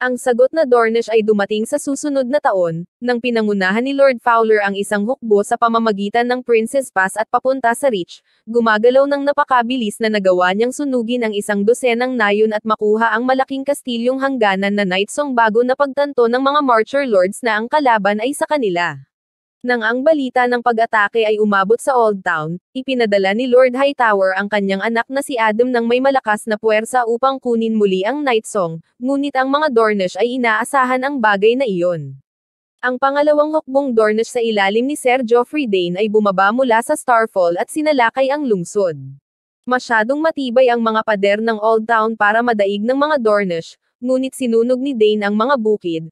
Ang sagot na Dornish ay dumating sa susunod na taon, nang pinangunahan ni Lord Fowler ang isang hukbo sa pamamagitan ng Princess Pass at papunta sa Reach, gumagalaw ng napakabilis na nagawa niyang sunugin ang isang dosenang nayon at makuha ang malaking kastilyong hangganan na Nightsong bago napagtanto ng mga Marcher Lords na ang kalaban ay sa kanila. Nang ang balita ng pag-atake ay umabot sa Old Town, ipinadala ni Lord Hightower ang kanyang anak na si Adam ng may malakas na puwersa upang kunin muli ang Nightsong, ngunit ang mga Dornish ay inaasahan ang bagay na iyon. Ang pangalawang hukbong Dornish sa ilalim ni Ser Joffrey Dayne ay bumaba mula sa Starfall at sinalakay ang lungsod. Masyadong matibay ang mga pader ng Old Town para madaig ng mga Dornish, ngunit sinunog ni Dayne ang mga bukid,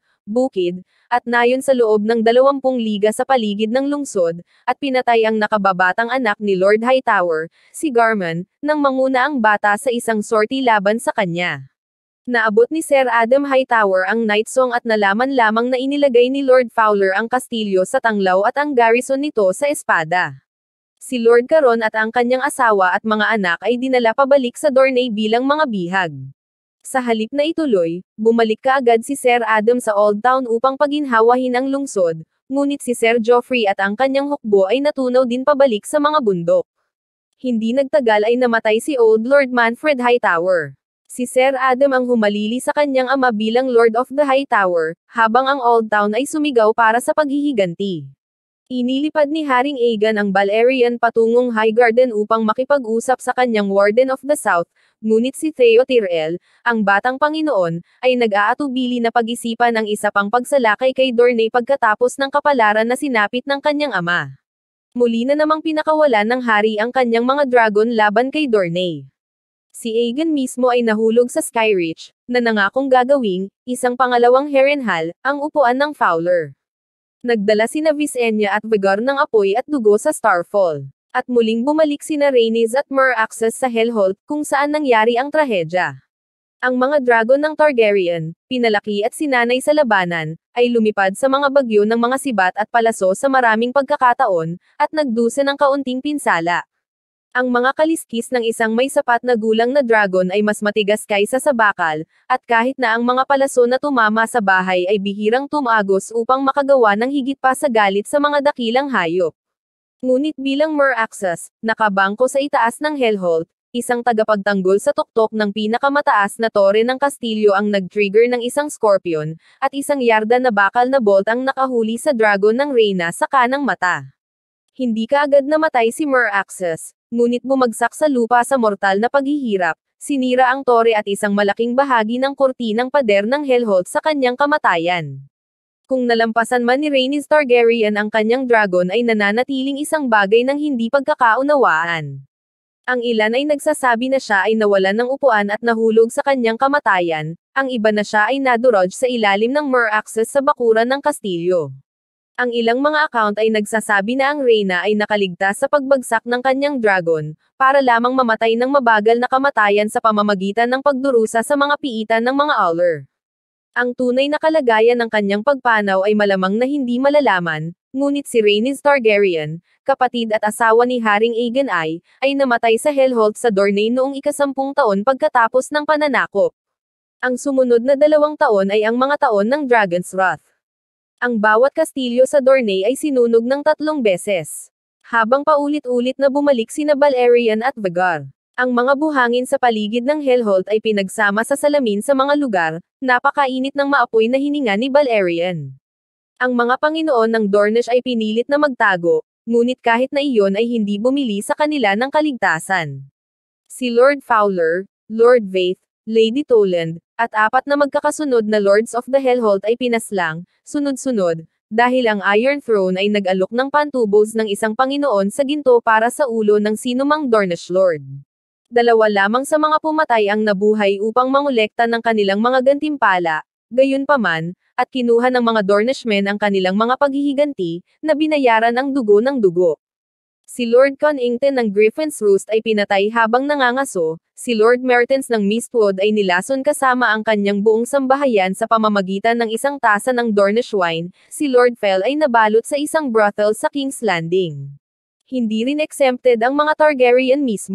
at nayon sa loob ng 20 liga sa paligid ng lungsod, at pinatay ang nakababatang anak ni Lord Hightower, si Garman, nang manguna ang bata sa isang sortie laban sa kanya. Naabot ni Sir Adam Hightower ang Nightsong at nalaman lamang na inilagay ni Lord Fowler ang kastilyo sa tanglaw at ang garrison nito sa espada. Si Lord Caron at ang kanyang asawa at mga anak ay dinala pabalik sa Dorne bilang mga bihag. Sa halip na ituloy, bumalik kaagad si Sir Adam sa Old Town upang paginhawahin ang lungsod, ngunit si Sir Joffrey at ang kanyang hukbo ay natunaw din pabalik sa mga bundok. Hindi nagtagal ay namatay si Old Lord Manfred Hightower. Si Sir Adam ang humalili sa kanyang ama bilang Lord of the Hightower, habang ang Old Town ay sumigaw para sa paghihiganti. Inilipad ni Haring Aegon ang Balerion patungong Highgarden upang makipag-usap sa kanyang Warden of the South, ngunit si Theo Tyrell, ang batang Panginoon, ay nag-aatubili na pag-isipan ang isa pang pagsalakay kay Dorne pagkatapos ng kapalaran na sinapit ng kanyang ama. Muli na namang pinakawalan ng hari ang kanyang mga dragon laban kay Dorne. Si Aegon mismo ay nahulog sa Skyreach, na nangakong gagawing, isang pangalawang Harrenhal, ang upuan ng Fowler. Nagdala sina Visenya at Vhagar ng apoy at dugo sa Starfall. At muling bumalik sina Rhaenys at Meraxes sa Hellholt, kung saan nangyari ang trahedya. Ang mga dragon ng Targaryen, pinalaki at sinanay sa labanan, ay lumipad sa mga bagyo ng mga sibat at palaso sa maraming pagkakataon, at nagdusa ng kaunting pinsala. Ang mga kaliskis ng isang may sapat na gulang na dragon ay mas matigas kaysa sa bakal, at kahit na ang mga palaso na tumama sa bahay ay bihirang tumagos upang makagawa ng higit pa sa galit sa mga dakilang hayop. Ngunit bilang Meraxes, nakabangko sa itaas ng Hellholt, isang tagapagtanggol sa tuktok ng pinakamataas na tore ng kastilyo ang nag-trigger ng isang scorpion, at isang yarda na bakal na bolt ang nakahuli sa dragon ng Reyna sa kanang mata. Hindi kaagad namatay si Meraxes, ngunit bumagsak sa lupa sa mortal na paghihirap, sinira ang tore at isang malaking bahagi ng kurtinang pader ng Hellholt sa kanyang kamatayan. Kung nalampasan man ni Rhaenys Targaryen ang kanyang dragon ay nananatiling isang bagay ng hindi pagkakaunawaan. Ang ilan ay nagsasabi na siya ay nawalan ng upuan at nahulog sa kanyang kamatayan, ang iba na siya ay nadurog sa ilalim ng Meraxes sa bakuran ng kastilyo. Ang ilang mga account ay nagsasabi na ang Reyna ay nakaligtas sa pagbagsak ng kanyang dragon, para lamang mamatay ng mabagal na kamatayan sa pamamagitan ng pagdurusa sa mga piitan ng mga Auler. Ang tunay na kalagayan ng kanyang pagpanaw ay malamang na hindi malalaman, ngunit si Rhaenys Targaryen, kapatid at asawa ni Haring Aegon ay namatay sa Hellholt sa Dorne noong 10 taon pagkatapos ng pananakop. Ang sumunod na 2 taon ay ang mga taon ng Dragon's Wrath. Ang bawat kastilyo sa Dorne ay sinunog ng 3 beses. Habang paulit-ulit na bumalik sina Balerion at Vhagar. Ang mga buhangin sa paligid ng Hellholt ay pinagsama sa salamin sa mga lugar, napakainit ng maapoy na hininga ni Balerion. Ang mga Panginoon ng Dornish ay pinilit na magtago, ngunit kahit na iyon ay hindi bumili sa kanila ng kaligtasan. Si Lord Fowler, Lord Vaith, Lady Toland, at 4 na magkakasunod na Lords of the Hellholt ay pinaslang, sunod-sunod, dahil ang Iron Throne ay nag-alok ng pantubos ng isang Panginoon sa ginto para sa ulo ng sinumang Dornish Lord. 2 lamang sa mga pumatay ang nabuhay upang mangolekta ng kanilang mga gantimpala, gayunpaman, at kinuha ng mga Dornishmen ang kanilang mga paghihiganti, na binayaran ang dugo ng dugo. Si Lord Connington ng Griffin's Roost ay pinatay habang nangangaso, si Lord Mertens ng Mistwood ay nilason kasama ang kanyang buong sambahayan sa pamamagitan ng isang tasa ng Dornish wine, si Lord Fell ay nabalot sa isang brothel sa King's Landing. Hindi rin exempted ang mga Targaryen mismo.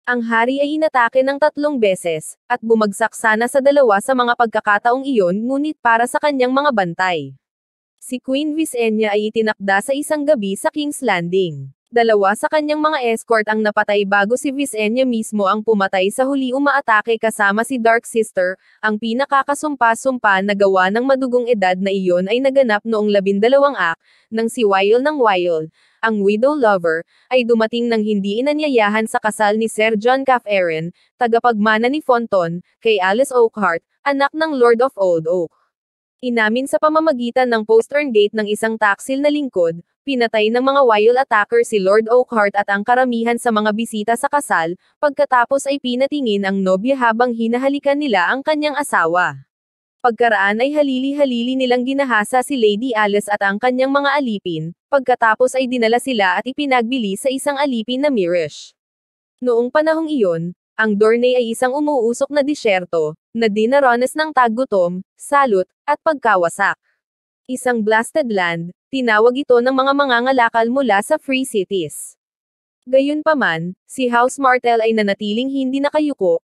Ang hari ay inatake ng 3 beses, at bumagsak sana sa 2 sa mga pagkakataong iyon ngunit para sa kanyang mga bantay. Si Queen Visenya ay itinakda sa isang gabi sa King's Landing. 2 sa kanyang mga escort ang napatay bago si Visenya mismo ang pumatay sa huli umaatake kasama si Dark Sister, ang pinakakasumpa-sumpa na gawa ng madugong edad na iyon ay naganap noong 12 ak, nang si Wyle ng Wyle, ang widow lover, ay dumating nang hindi inanyayahan sa kasal ni Sir John Caff-Arren, tagapagmana ni Fonton, kay Alice Oakhart, anak ng Lord of Old Oak. Inamin sa pamamagitan ng postern gate ng isang taksil na lingkod, pinatay ng mga Wyle attacker si Lord Oakhart at ang karamihan sa mga bisita sa kasal, pagkatapos ay pinatingin ang nobya habang hinahalikan nila ang kanyang asawa. Pagkaraan ay halili-halili nilang ginahasa si Lady Alice at ang kanyang mga alipin, pagkatapos ay dinala sila at ipinagbili sa isang alipin na Mirish. Noong panahong iyon, ang Dorne ay isang umuusok na disyerto, na dinaranas ng taggutom, salot, at pagkawasak. Isang blasted land, tinawag ito ng mga mangangalakal mula sa Free Cities. Gayunpaman, si House Martell ay nanatiling hindi nakayuko,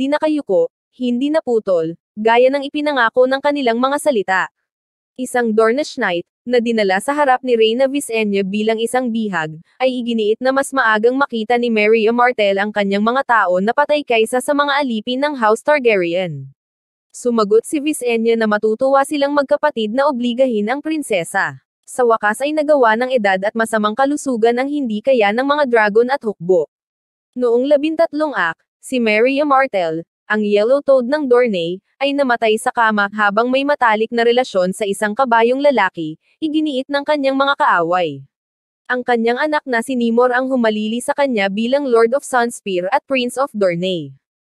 hindi naputol, gaya ng ipinangako ng kanilang mga salita. Isang Dornish Knight, na dinala sa harap ni Reyna Visenya bilang isang bihag, ay iginiit na mas maagang makita ni Merya Martell ang kanyang mga tao na patay kaysa sa mga alipin ng House Targaryen. Sumagot si Visenya na matutuwa silang magkapatid na obligahin ang prinsesa. Sa wakas ay nagawa ng edad at masamang kalusugan ang hindi kaya ng mga dragon at hukbo. Noong 13 ak, si Merya Martell, ang Yellow Toad ng Dorne, ay namatay sa kama habang may matalik na relasyon sa isang kabayong lalaki, iginiit ng kanyang mga kaaway. Ang kanyang anak na si Nimor ang humalili sa kanya bilang Lord of Sunspear at Prince of Dorne.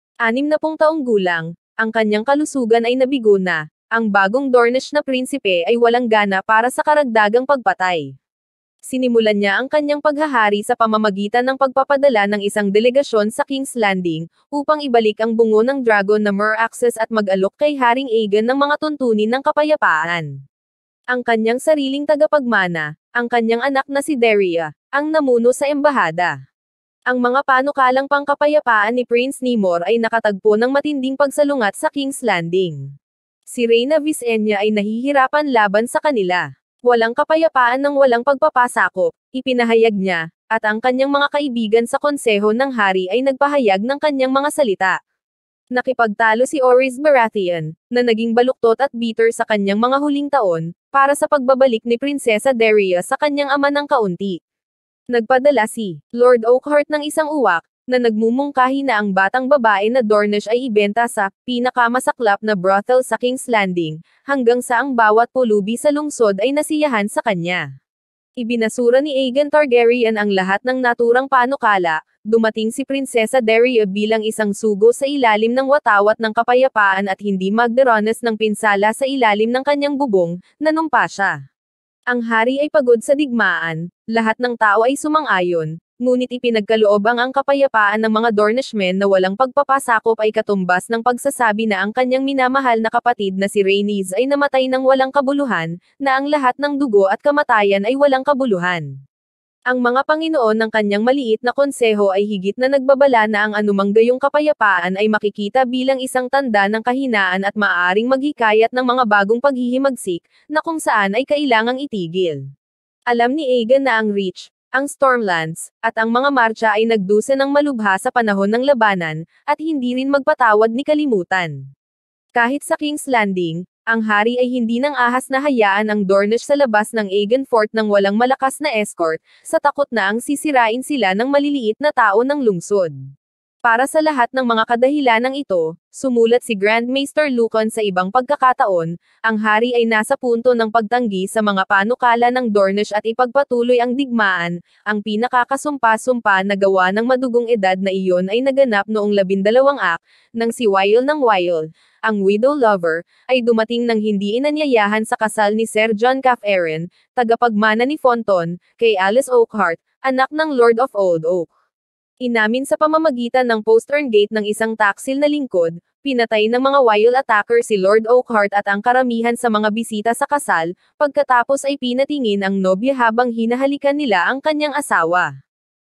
60 taong gulang, ang kanyang kalusugan ay nabigo na. Ang bagong Dornish na prinsipe ay walang gana para sa karagdagang pagpatay. Sinimulan niya ang kanyang paghahari sa pamamagitan ng pagpapadala ng isang delegasyon sa King's Landing, upang ibalik ang bungo ng dragon na Meraxes at mag-alok kay Haring Aegon ng mga tuntunin ng kapayapaan. Ang kanyang sariling tagapagmana, ang kanyang anak na si Daria, ang namuno sa embahada. Ang mga panukalang pangkapayapaan ni Prince Nimor ay nakatagpo ng matinding pagsalungat sa King's Landing. Si Reyna Visenya ay nahihirapan laban sa kanila. Walang kapayapaan ng walang pagpapasakop, ipinahayag niya, at ang kanyang mga kaibigan sa konseho ng hari ay nagpahayag ng kanyang mga salita. Nakipagtalo si Orys Baratheon, na naging baluktot at bitter sa kanyang mga huling taon, para sa pagbabalik ni Prinsesa Daria sa kanyang ama ng kaunti. Nagpadala si Lord Oakhart ng isang uwak, na nagmumungkahi na ang batang babae na Dornish ay ibenta sa pinakamasaklap na brothel sa King's Landing, hanggang sa ang bawat pulubi sa lungsod ay nasiyahan sa kanya. Ibinasura ni Aegon Targaryen ang lahat ng naturang panukala. Dumating si Prinsesa Daria bilang isang sugo sa ilalim ng watawat ng kapayapaan at hindi magdaranas ng pinsala sa ilalim ng kanyang bubong, nanumpa siya. Ang hari ay pagod sa digmaan, lahat ng tao ay sumang-ayon, ngunit ipinagkaloob ang kapayapaan ng mga Dornishmen na walang pagpapasakop ay katumbas ng pagsasabi na ang kanyang minamahal na kapatid na si Rhaenys ay namatay ng walang kabuluhan, na ang lahat ng dugo at kamatayan ay walang kabuluhan. Ang mga Panginoon ng kanyang maliit na konseho ay higit na nagbabala na ang anumang gayong kapayapaan ay makikita bilang isang tanda ng kahinaan at maaaring maghikayat ng mga bagong paghihimagsik, na kung saan ay kailangang itigil. Alam ni Aegon na ang Reach, ang Stormlands, at ang mga marcha ay nagdusa ng malubha sa panahon ng labanan, at hindi rin magpatawad ni kalimutan. Kahit sa King's Landing, ang hari ay hindi nang ahas na hayaan ang Dornish sa labas ng Aegon Fort nang walang malakas na escort, sa takot na ang sisirain sila ng maliliit na tao ng lungsod. Para sa lahat ng mga kadahilanang ito, sumulat si Grand Maester Lucan sa ibang pagkakataon, ang hari ay nasa punto ng pagtanggi sa mga panukala ng Dornish at ipagpatuloy ang digmaan, ang pinakakasumpa-sumpa na gawa ng madugong edad na iyon ay naganap noong 12 ak, nang si Wyle ng Wyle, ang widow lover, ay dumating nang hindi inanyayahan sa kasal ni Sir John Caff-Arren, tagapagmana ni Fonton, kay Alice Oakhart, anak ng Lord of Old Oak. Inamin sa pamamagitan ng postern gate ng isang taksil na lingkod, pinatay ng mga Wyle attacker si Lord Oakhart at ang karamihan sa mga bisita sa kasal, pagkatapos ay pinatingin ang nobya habang hinahalikan nila ang kanyang asawa.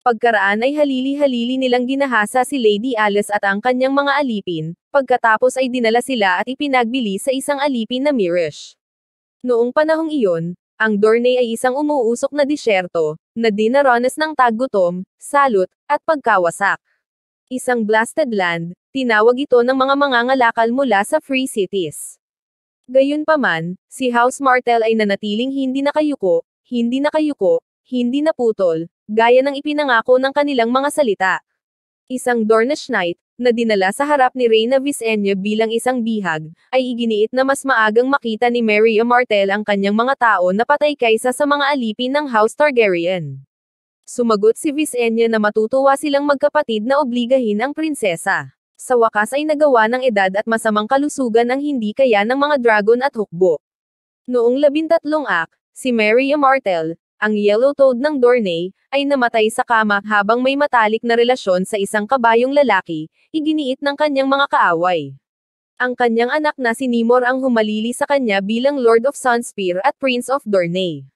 Pagkaraan ay halili-halili nilang ginahasa si Lady Alice at ang kanyang mga alipin, pagkatapos ay dinala sila at ipinagbili sa isang alipin na Mirish. Noong panahong iyon, ang Dorne ay isang umuusok na disyerto, na dinaranas ng taggutom, salot, at pagkawasak. Isang blasted land, tinawag ito ng mga mangangalakal mula sa Free Cities. Gayunpaman, si House Martell ay nanatiling hindi nakayuko, hindi naputol, gaya ng ipinangako ng kanilang mga salita. Isang Dornish Knight, na dinala sa harap ni Reyna Visenya bilang isang bihag, ay iginiit na mas maagang makita ni Merya Martell ang kanyang mga tao na patay kaysa sa mga alipin ng House Targaryen. Sumagot si Visenya na matutuwa silang magkapatid na obligahin ang prinsesa. Sa wakas ay nagawa ng edad at masamang kalusugan ang hindi kaya ng mga dragon at hukbo. Noong 13 ak, si Merya Martell, ang Yellow Toad ng Dorne, ay namatay sa kama habang may matalik na relasyon sa isang kabayong lalaki, iginiit ng kanyang mga kaaway. Ang kanyang anak na si Nimor ang humalili sa kanya bilang Lord of Sunspear at Prince of Dorne.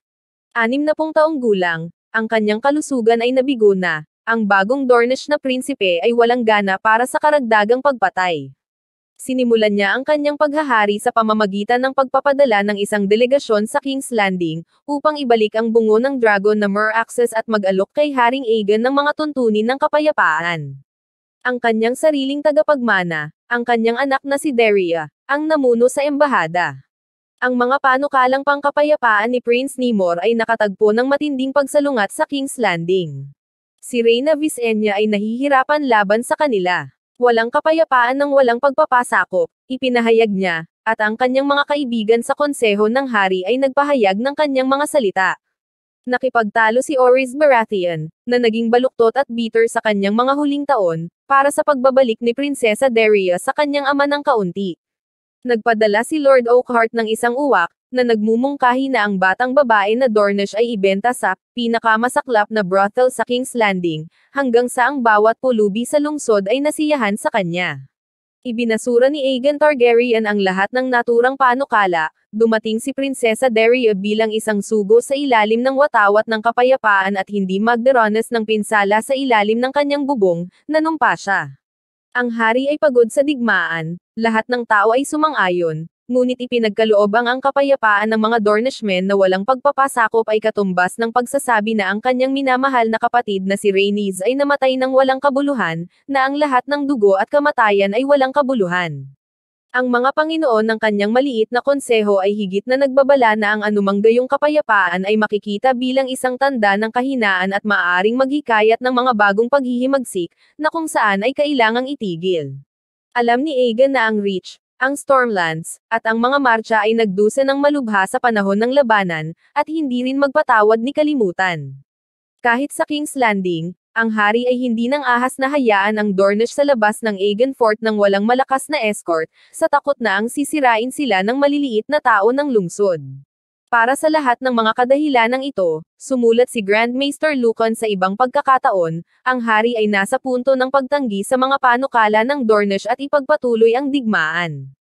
60 taong gulang, ang kanyang kalusugan ay nabigo na, ang bagong Dornish na prinsipe ay walang gana para sa karagdagang pagpatay. Sinimulan niya ang kanyang paghahari sa pamamagitan ng pagpapadala ng isang delegasyon sa King's Landing, upang ibalik ang bungo ng dragon na Meraxes at mag-alok kay Haring Aegon ng mga tuntunin ng kapayapaan. Ang kanyang sariling tagapagmana, ang kanyang anak na si Daria, ang namuno sa embahada. Ang mga panukalang pangkapayapaan ni Prince Nimor ay nakatagpo ng matinding pagsalungat sa King's Landing. Si Reyna Visenya ay nahihirapan laban sa kanila. Walang kapayapaan ng walang pagpapasakop, ipinahayag niya, at ang kanyang mga kaibigan sa konseho ng hari ay nagpahayag ng kanyang mga salita. Nakipagtalo si Orys Baratheon, na naging baluktot at bitter sa kanyang mga huling taon, para sa pagbabalik ni Prinsesa Daria sa kanyang ama ng kaunti. Nagpadala si Lord Oakhart ng isang uwak, na nagmumungkahi na ang batang babae na Dornish ay ibenta sa pinakamasaklap na brothel sa King's Landing, hanggang sa ang bawat pulubi sa lungsod ay nasiyahan sa kanya. Ibinasura ni Aegon Targaryen ang lahat ng naturang panukala, dumating si Prinsesa Daria bilang isang sugo sa ilalim ng watawat ng kapayapaan at hindi magdaranas ng pinsala sa ilalim ng kanyang bubong, nanumpa siya. Ang hari ay pagod sa digmaan, lahat ng tao ay sumang-ayon, ngunit ipinagkalooban ang kapayapaan ng mga Dornishmen na walang pagpapasakop ay katumbas ng pagsasabi na ang kanyang minamahal na kapatid na si Rhaenys ay namatay ng walang kabuluhan, na ang lahat ng dugo at kamatayan ay walang kabuluhan. Ang mga Panginoon ng kanyang maliit na konseho ay higit na nagbabala na ang anumang gayong kapayapaan ay makikita bilang isang tanda ng kahinaan at maaaring maghikayat ng mga bagong paghihimagsik, na kung saan ay kailangang itigil. Alam ni Aegon na ang Reach, ang Stormlands, at ang mga marcha ay nagdusa ng malubha sa panahon ng labanan, at hindi rin magpatawad ni kalimutan. Kahit sa King's Landing, ang hari ay hindi nang ahas na hayaan ang Dornish sa labas ng Aegon Fort nang walang malakas na escort, sa takot na ang sisirain sila ng maliliit na tao ng lungsod. Para sa lahat ng mga kadahilanang ito, sumulat si Grand Maester Lucan sa ibang pagkakataon, ang hari ay nasa punto ng pagtanggi sa mga panukala ng Dornish at ipagpatuloy ang digmaan.